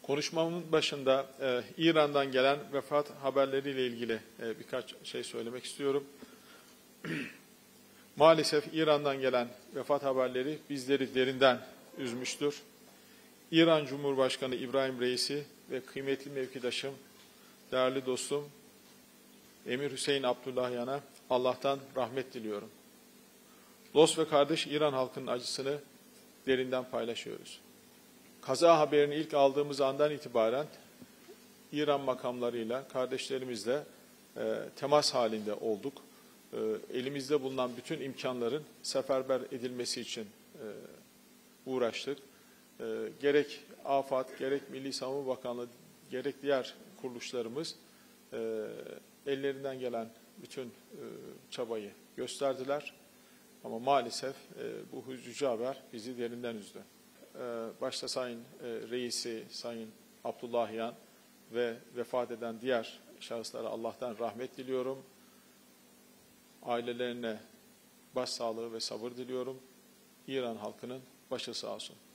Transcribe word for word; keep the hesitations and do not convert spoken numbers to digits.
Konuşmamın başında e, İran'dan gelen vefat haberleriyle ilgili e, birkaç şey söylemek istiyorum. Maalesef İran'dan gelen vefat haberleri bizleri derinden üzmüştür. İran Cumhurbaşkanı İbrahim Reisi ve kıymetli mevkidaşım, değerli dostum Emir Hüseyin Abdullahyan'a Allah'tan rahmet diliyorum. Dost ve kardeş İran halkının acısını derinden paylaşıyoruz. Kaza haberini ilk aldığımız andan itibaren İran makamlarıyla, kardeşlerimizle e, temas halinde olduk. E, elimizde bulunan bütün imkanların seferber edilmesi için e, uğraştık. E, gerek AFAD, gerek Milli Savunma Bakanlığı, gerek diğer kuruluşlarımız e, ellerinden gelen bütün e, çabayı gösterdiler. Ama maalesef e, bu üzücü haber bizi derinden üzdü. Başta Sayın Reisi, Sayın Abdullahyan ve vefat eden diğer şahıslara Allah'tan rahmet diliyorum. Ailelerine başsağlığı ve sabır diliyorum. İran halkının başı sağ olsun.